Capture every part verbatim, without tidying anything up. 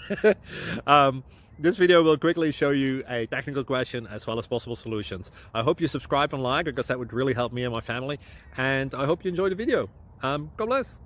um, this video will quickly show you a technical question as well as possible solutions. I hope you subscribe and like, because that would really help me and my family. And I hope you enjoy the video. Um, God bless.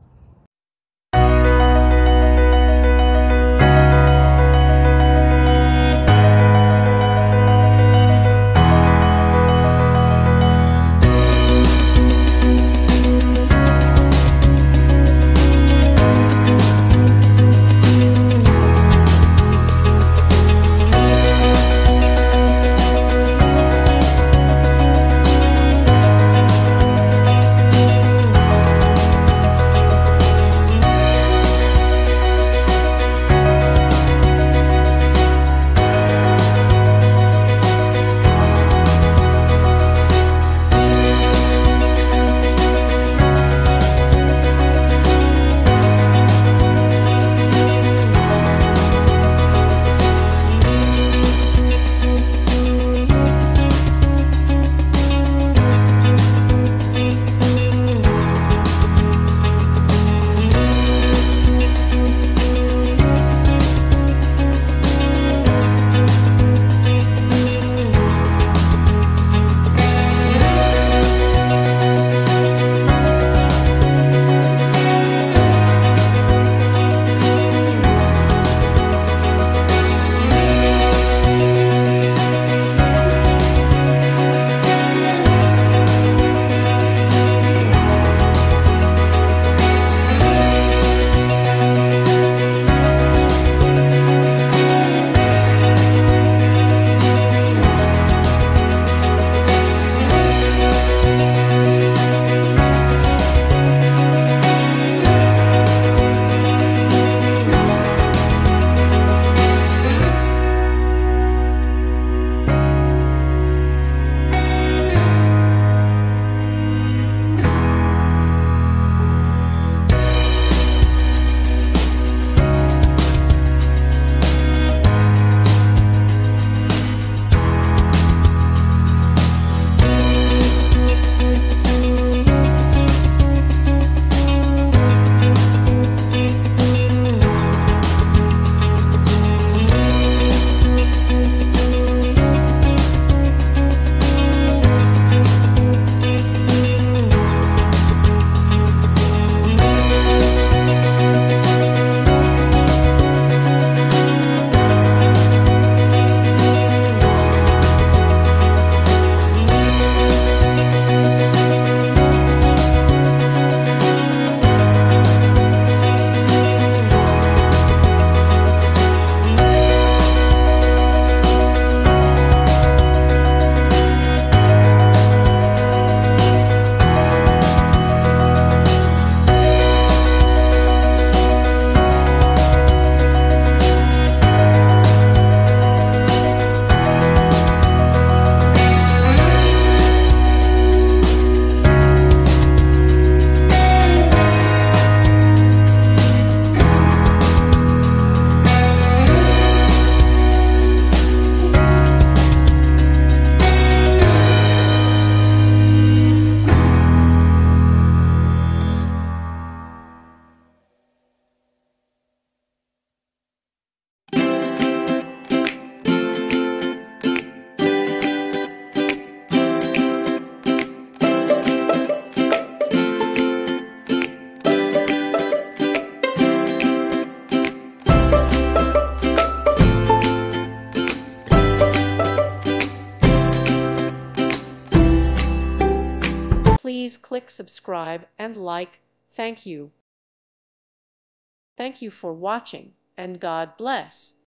Please click subscribe and like. Thank you. Thank you for watching, and God bless.